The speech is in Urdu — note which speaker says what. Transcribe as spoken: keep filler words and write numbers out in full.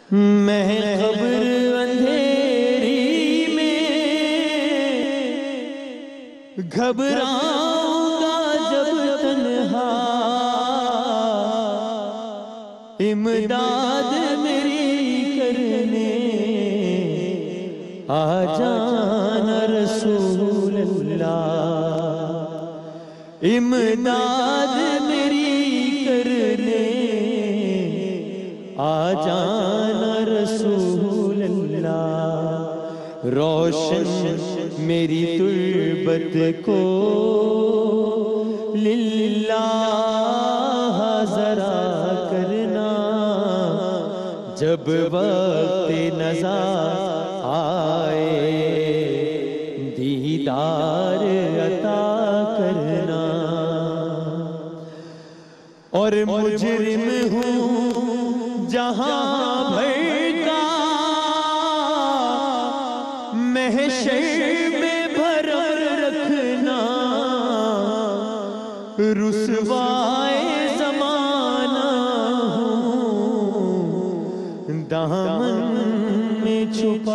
Speaker 1: میں قبر اندھیری میں گھبراؤں گا جب تنہا، امداد میری کرنے آ جانا رسول اللہ، امداد میری کرنے آ جانا رسول اللہ، روشن میری تربت کو للہ ذرا کرنا، جب وقت نظر آئے دیدار عطا کرنا، اور مجرم ہوں جہاں بھر کا محشر میں بھرم رکھنا، رسوائے زمانہ ہوں دامن میں چھپا